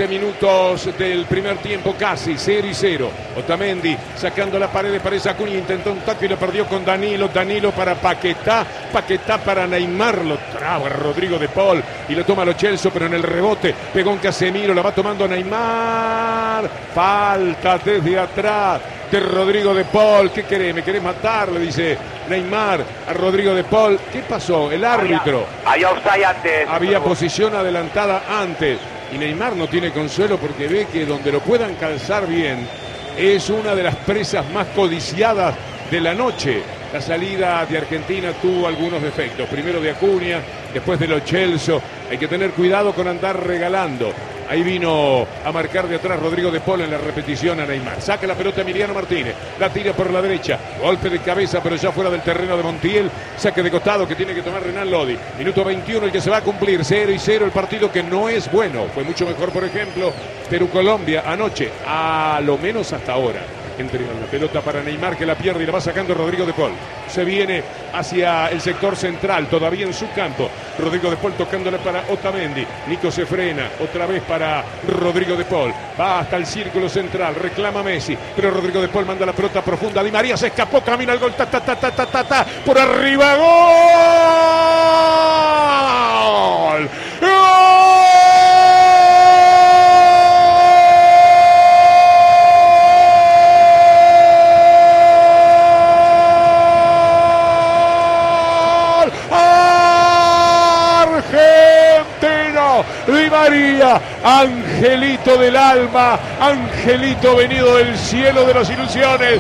Minutos del primer tiempo, casi 0-0. Otamendi sacando la pared, parece Acuña, intentó un taco y lo perdió con Danilo. Danilo para Paquetá, Paquetá para Neymar, lo traba Rodrigo de Paul y lo toma Lo Celso, pero en el rebote pegó en Casemiro, la va tomando Neymar. Falta desde atrás de Rodrigo de Paul. ¿Qué querés? ¿Me querés matar? Le dice Neymar a Rodrigo de Paul. ¿Qué pasó? El árbitro. Había offside antes. Había posición adelantada antes. Y Neymar no tiene consuelo porque ve que donde lo puedan calzar bien es una de las presas más codiciadas de la noche. La salida de Argentina tuvo algunos defectos. Primero de Acuña, después de Lo Celso. Hay que tener cuidado con andar regalando. Ahí vino a marcar de atrás Rodrigo de Paul en la repetición a Neymar. Saca la pelota Emiliano Martínez. La tira por la derecha. Golpe de cabeza, pero ya fuera del terreno de Montiel. Saque de costado que tiene que tomar Renan Lodi. Minuto 21, el que se va a cumplir. 0-0 el partido, que no es bueno. Fue mucho mejor, por ejemplo, Perú-Colombia anoche. A lo menos hasta ahora. Entrega la pelota para Neymar, que la pierde y la va sacando Rodrigo de Paul. Se viene hacia el sector central, todavía en su campo. Rodrigo de Paul tocándole para Otamendi. Nico se frena, otra vez para Rodrigo de Paul. Va hasta el círculo central, reclama Messi, pero Rodrigo de Paul manda la pelota profunda. Di María se escapó, camina al gol, por arriba, gol. Di María, angelito del alma, angelito venido del cielo de las ilusiones,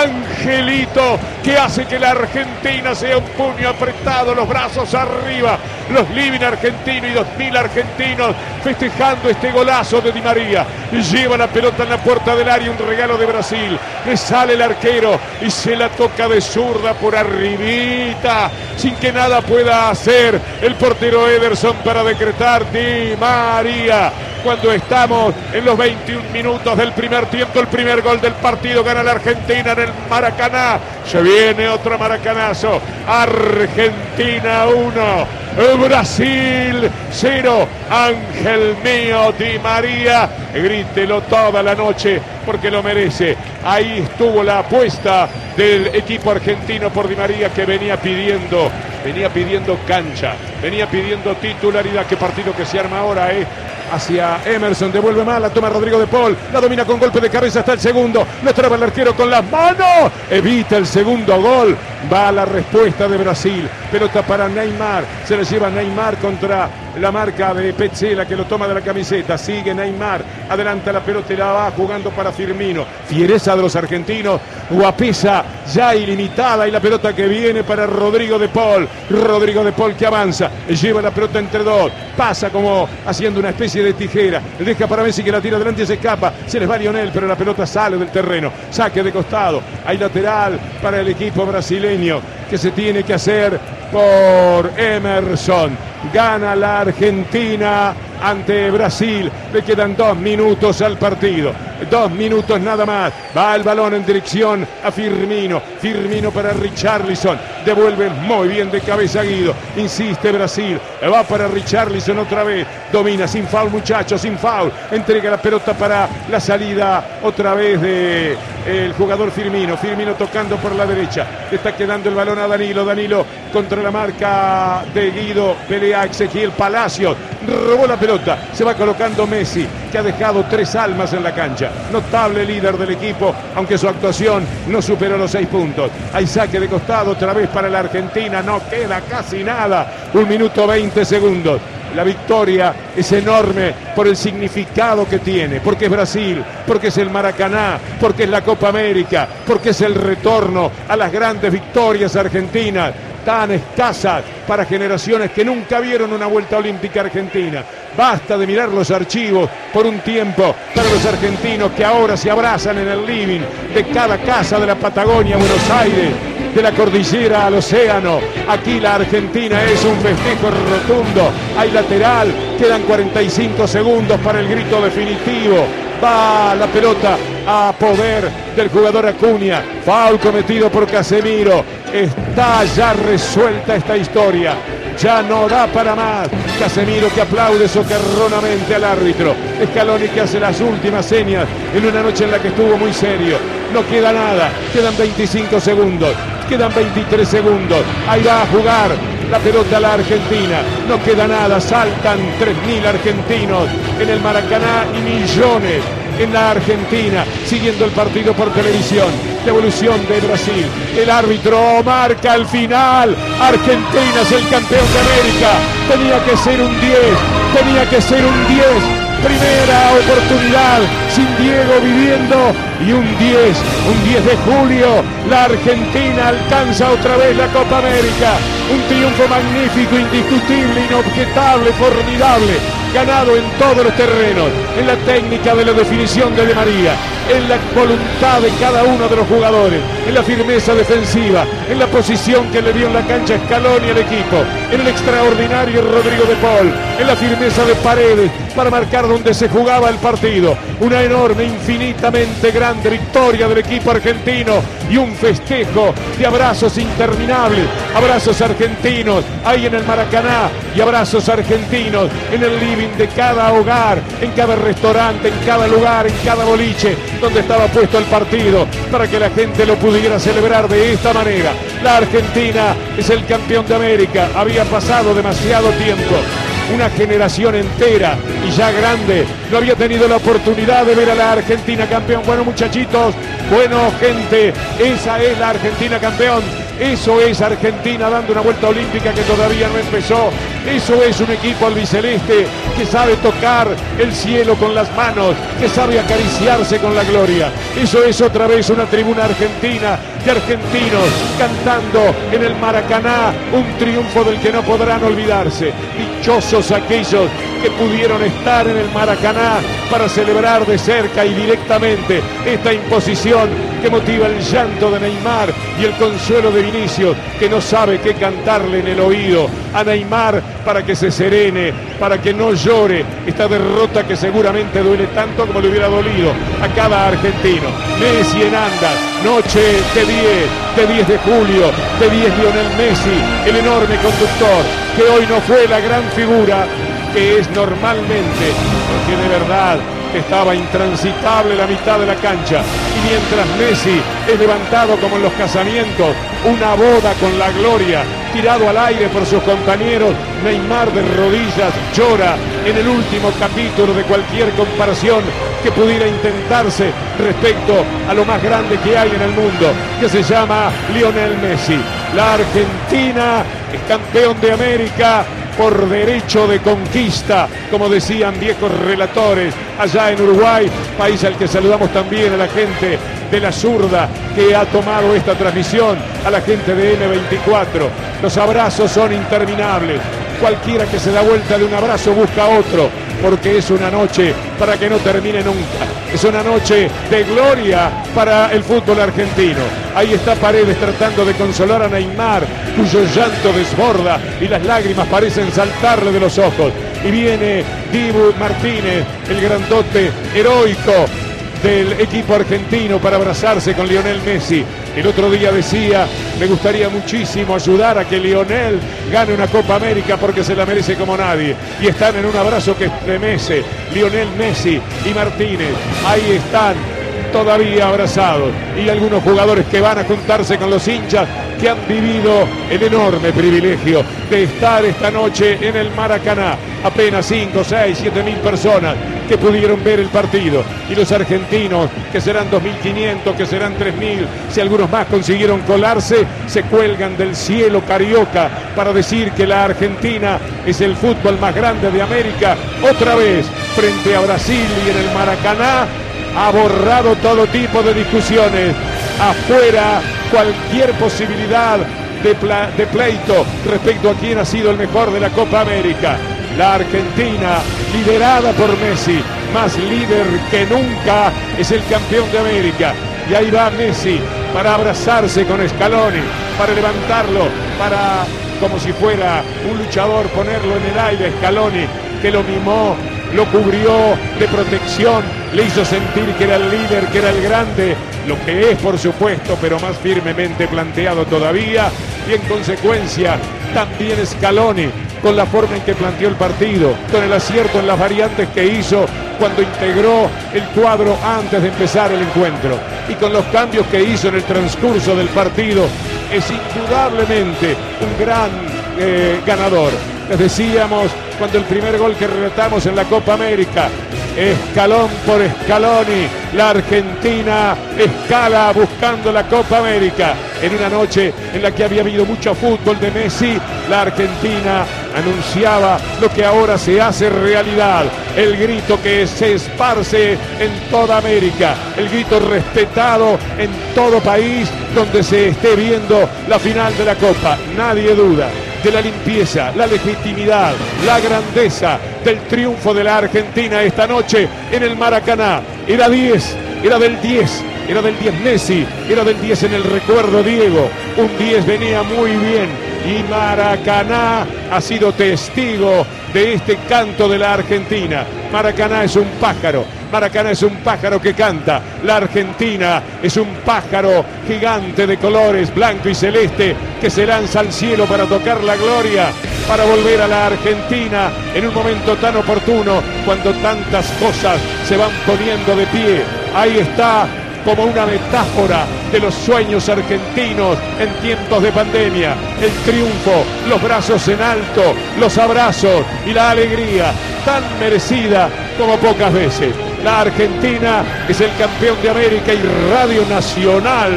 angelito que hace que la Argentina sea un puño apretado, los brazos arriba, los living argentinos y 2000 argentinos festejando este golazo de Di María. Lleva la pelota en la puerta del área, un regalo de Brasil, le sale el arquero y se la toca de zurda por arribita, sin que nada pueda hacer el portero Ederson para decretar Di María. Cuando estamos en los 21 minutos del primer tiempo, el primer gol del partido, gana la Argentina en el Maracaná. Se viene otro maracanazo. Argentina 1, Brasil 0. Ángel mío, Di María, grítelo toda la noche porque lo merece. Ahí estuvo la apuesta del equipo argentino por Di María, que venía pidiendo cancha, venía pidiendo titularidad. Qué partido que se arma ahora, hacia Emerson, devuelve mal, la toma Rodrigo de Paul, la domina con golpe de cabeza hasta el segundo, lo traba el arquero con las manos, evita el segundo gol, va la respuesta de Brasil, pelota para Neymar, se la lleva Neymar contra la marca de Petzela, que lo toma de la camiseta, sigue Neymar, adelanta la pelota y la va jugando para Firmino, fiereza de los argentinos, guapesa ya ilimitada, y la pelota que viene para Rodrigo de Paul que avanza, lleva la pelota entre dos, pasa como haciendo una especie de tijera, deja para Messi que la tira adelante y se escapa, se les va Lionel, pero la pelota sale del terreno, saque de costado, hay lateral para el equipo brasileño, que se tiene que hacer por Emerson. Gana la Argentina ante Brasil. Le quedan 2 minutos al partido. 2 minutos nada más. Va el balón en dirección a Firmino. Firmino para Richarlison. Devuelve muy bien de cabeza Guido. Insiste Brasil. Va para Richarlison otra vez. Domina sin foul, muchachos, sin foul. Entrega la pelota para la salida otra vez de el jugador Firmino. Firmino tocando por la derecha. Le está quedando el balón a Danilo. Danilo contra la marca de Guido. Pelea Ezequiel Palacios. Robó la pelota. Se va colocando Messi, que ha dejado 3 almas en la cancha. Notable líder del equipo, aunque su actuación no superó los 6 puntos. Hay saque de costado otra vez para la Argentina. No queda casi nada. 1 minuto 20 segundos. La victoria es enorme por el significado que tiene, porque es Brasil, porque es el Maracaná, porque es la Copa América, porque es el retorno a las grandes victorias argentinas, tan escasas para generaciones que nunca vieron una vuelta olímpica argentina. Basta de mirar los archivos por un tiempo para los argentinos que ahora se abrazan en el living de cada casa de la Patagonia, Buenos Aires, de la cordillera al océano. Aquí la Argentina es un festejo rotundo. Hay lateral, quedan 45 segundos para el grito definitivo. Va la pelota a poder del jugador Acuña. Foul cometido por Casemiro. Está ya resuelta esta historia. ya no da para más. Casemiro que aplaude socarronamente al árbitro. Scaloni que hace las últimas señas en una noche en la que estuvo muy serio. No queda nada, quedan 25 segundos, quedan 23 segundos. Ahí va a jugar la pelota a la Argentina. No queda nada, saltan 3.000 argentinos en el Maracaná y millones en la Argentina siguiendo el partido por televisión. Devolución de Brasil. El árbitro marca el final. Argentina es el campeón de América. Tenía que ser un 10. Tenía que ser un 10. Primera oportunidad sin Diego viviendo y un 10 de julio, la Argentina alcanza otra vez la Copa América, un triunfo magnífico, indiscutible, inobjetable, formidable, ganado en todos los terrenos, en la técnica de la definición de Di María, en la voluntad de cada uno de los jugadores, en la firmeza defensiva, en la posición que le dio en la cancha Scaloni al equipo, en el extraordinario Rodrigo de Paul, en la firmeza de Paredes para marcar donde se jugaba el partido. Una enorme, infinitamente grande victoria del equipo argentino y un festejo de abrazos interminables, abrazos argentinos ahí en el Maracaná y abrazos argentinos en el living de cada hogar, en cada restaurante, en cada lugar, en cada boliche donde estaba puesto el partido para que la gente lo pudiera celebrar de esta manera. La Argentina es el campeón de América. Había pasado demasiado tiempo, una generación entera y ya grande no había tenido la oportunidad de ver a la Argentina campeón. Bueno, muchachitos, bueno, gente, esa es la Argentina campeón. Eso es Argentina dando una vuelta olímpica que todavía no empezó. Eso es un equipo albiceleste que sabe tocar el cielo con las manos, que sabe acariciarse con la gloria. Eso es otra vez una tribuna argentina de argentinos cantando en el Maracaná un triunfo del que no podrán olvidarse. Dichosos aquellos que pudieron estar en el Maracaná para celebrar de cerca y directamente esta imposición que motiva el llanto de Neymar y el consuelo de Vinicius, que no sabe qué cantarle en el oído a Neymar para que se serene, para que no llore esta derrota que seguramente duele tanto como le hubiera dolido a cada argentino. Messi en andas, noche de 10 de julio, de 10 Lionel Messi, el enorme conductor, que hoy no fue la gran figura que es normalmente, porque de verdad estaba intransitable la mitad de la cancha, y mientras Messi es levantado como en los casamientos, una boda con la gloria, tirado al aire por sus compañeros, Neymar de rodillas llora en el último capítulo de cualquier comparación que pudiera intentarse respecto a lo más grande que hay en el mundo, que se llama Lionel Messi. La Argentina es campeón de América por derecho de conquista, como decían viejos relatores allá en Uruguay, país al que saludamos también a la gente de la zurda que ha tomado esta transmisión, a la gente de N24. Los abrazos son interminables. Cualquiera que se da vuelta de un abrazo busca otro, porque es una noche para que no termine nunca. Es una noche de gloria para el fútbol argentino. Ahí está Paredes tratando de consolar a Neymar, cuyo llanto desborda y las lágrimas parecen saltarle de los ojos. Y viene Dibu Martínez, el grandote heroico del equipo argentino, para abrazarse con Lionel Messi. El otro día decía, me gustaría muchísimo ayudar a que Lionel gane una Copa América porque se la merece como nadie. Y están en un abrazo que estremece, Lionel Messi y Martínez. Ahí están todavía abrazados, y algunos jugadores que van a juntarse con los hinchas que han vivido el enorme privilegio de estar esta noche en el Maracaná. Apenas 5, 6, 7 mil personas que pudieron ver el partido, y los argentinos, que serán 2.500, que serán 3.000, si algunos más consiguieron colarse, se cuelgan del cielo carioca para decir que la Argentina es el fútbol más grande de América, otra vez frente a Brasil, y en el Maracaná ha borrado todo tipo de discusiones, afuera cualquier posibilidad de pleito respecto a quién ha sido el mejor de la Copa América. La Argentina, liderada por Messi, más líder que nunca, es el campeón de América. Y ahí va Messi para abrazarse con Scaloni, para levantarlo, para, como si fuera un luchador, ponerlo en el aire. Scaloni, que lo mimó, lo cubrió de protección, le hizo sentir que era el líder, que era el grande, lo que es por supuesto, pero más firmemente planteado todavía. y en consecuencia también Scaloni, con la forma en que planteó el partido, con el acierto en las variantes que hizo cuando integró el cuadro antes de empezar el encuentro y con los cambios que hizo en el transcurso del partido, es indudablemente un gran ganador. Les decíamos cuando el primer gol que relatamos en la Copa América, escalón por Scaloni, la Argentina escala buscando la Copa América. En una noche en la que había habido mucho fútbol de Messi, la Argentina anunciaba lo que ahora se hace realidad, el grito que se esparce en toda América, el grito respetado en todo país donde se esté viendo la final de la Copa. Nadie duda de la limpieza, la legitimidad, la grandeza del triunfo de la Argentina esta noche en el Maracaná. Era 10, era del 10, era del 10 Messi, era del 10 en el recuerdo Diego. Un 10 venía muy bien y Maracaná ha sido testigo de este canto de la Argentina. Maracaná es un pájaro. Maracaná es un pájaro que canta. La Argentina es un pájaro gigante de colores blanco y celeste que se lanza al cielo para tocar la gloria, para volver a la Argentina en un momento tan oportuno cuando tantas cosas se van poniendo de pie. Ahí está, como una metáfora de los sueños argentinos en tiempos de pandemia, el triunfo, los brazos en alto, los abrazos y la alegría tan merecida como pocas veces. La Argentina es el campeón de América y Radio Nacional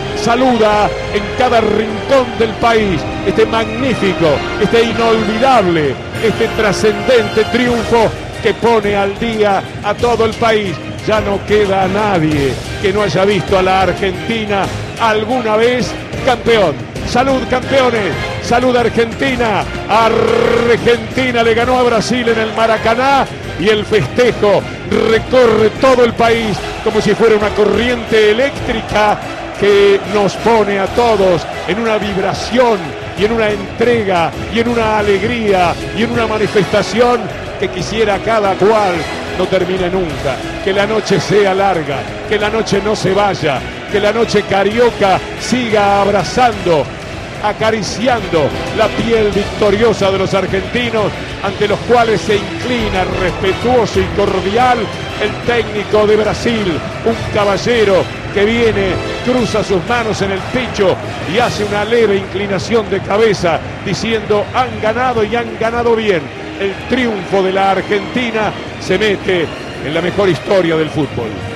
saluda en cada rincón del país este magnífico, este inolvidable, este trascendente triunfo que pone al día a todo el país. Ya no queda nadie que no haya visto a la Argentina alguna vez campeón. ¡Salud, campeones! ¡Salud, Argentina! Argentina le ganó a Brasil en el Maracaná y el festejo recorre todo el país como si fuera una corriente eléctrica que nos pone a todos en una vibración y en una entrega y en una alegría y en una manifestación que quisiera cada cual no termine nunca. Que la noche sea larga, que la noche no se vaya, que la noche carioca siga abrazando, acariciando la piel victoriosa de los argentinos, ante los cuales se inclina respetuoso y cordial el técnico de Brasil, un caballero que viene, cruza sus manos en el pecho y hace una leve inclinación de cabeza diciendo: han ganado y han ganado bien. El triunfo de la Argentina se mete en la mejor historia del fútbol.